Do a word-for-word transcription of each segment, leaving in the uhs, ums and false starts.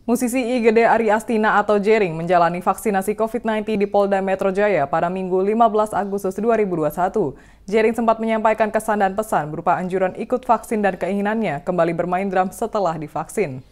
Musisi I G D Ari Astina atau Jering menjalani vaksinasi COVID sembilan belas di Polda Metro Jaya pada Minggu lima belas Agustus dua ribu dua puluh satu. Jering sempat menyampaikan kesan dan pesan berupa anjuran ikut vaksin dan keinginannya kembali bermain drum setelah divaksin.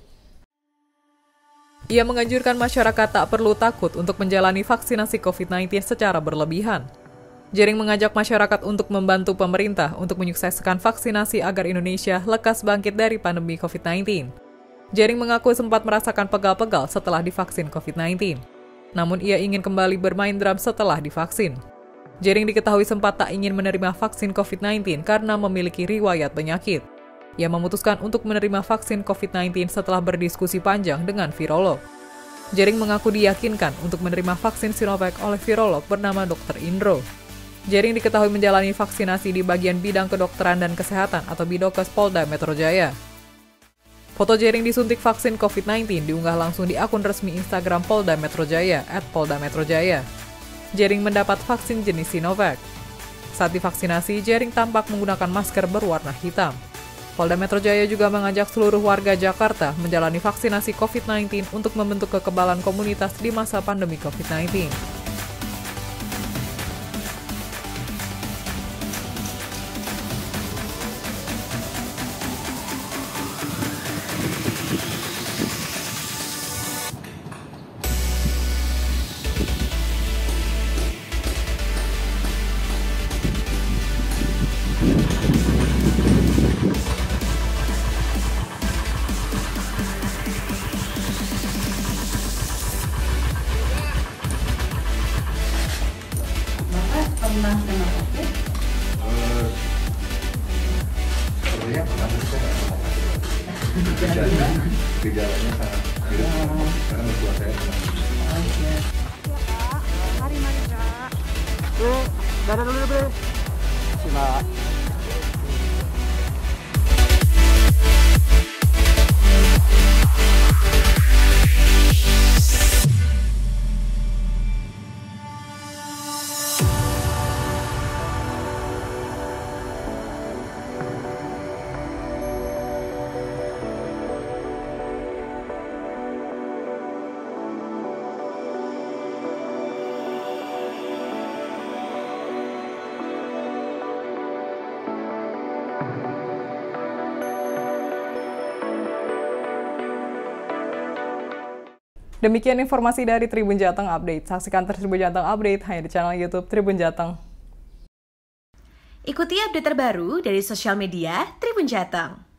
Ia menganjurkan masyarakat tak perlu takut untuk menjalani vaksinasi COVID sembilan belas secara berlebihan. Jering mengajak masyarakat untuk membantu pemerintah untuk menyukseskan vaksinasi agar Indonesia lekas bangkit dari pandemi COVID sembilan belas. Jering mengaku sempat merasakan pegal-pegal setelah divaksin COVID sembilan belas. Namun ia ingin kembali bermain drum setelah divaksin. Jering diketahui sempat tak ingin menerima vaksin COVID sembilan belas karena memiliki riwayat penyakit. Ia memutuskan untuk menerima vaksin COVID sembilan belas setelah berdiskusi panjang dengan virolog. Jering mengaku diyakinkan untuk menerima vaksin Sinovac oleh virolog bernama dokter Indro. Jering diketahui menjalani vaksinasi di bagian bidang kedokteran dan kesehatan atau Bidokes Polda Metro Jaya. Foto Jering disuntik vaksin COVID sembilan belas diunggah langsung di akun resmi Instagram Polda Metro Jaya at Polda Metro Jaya. Jering mendapat vaksin jenis Sinovac. Saat divaksinasi, Jering tampak menggunakan masker berwarna hitam. Polda Metro Jaya juga mengajak seluruh warga Jakarta menjalani vaksinasi COVID sembilan belas untuk membentuk kekebalan komunitas di masa pandemi COVID sembilan belas. Pernah kena COVID? Uh, sebenarnya pernah, saya nggak pernah sakit. Gejalanya, gejalanya sangat mirip, karena mertua saya pernah. Oke. Ya Kak, mari mari Kak. Oke, dadah dulu deh. Simak. Demikian informasi dari Tribun Jateng Update. Saksikan terus Tribun Jateng Update hanya di channel YouTube Tribun Jateng. Ikuti update terbaru dari sosial media Tribun Jateng.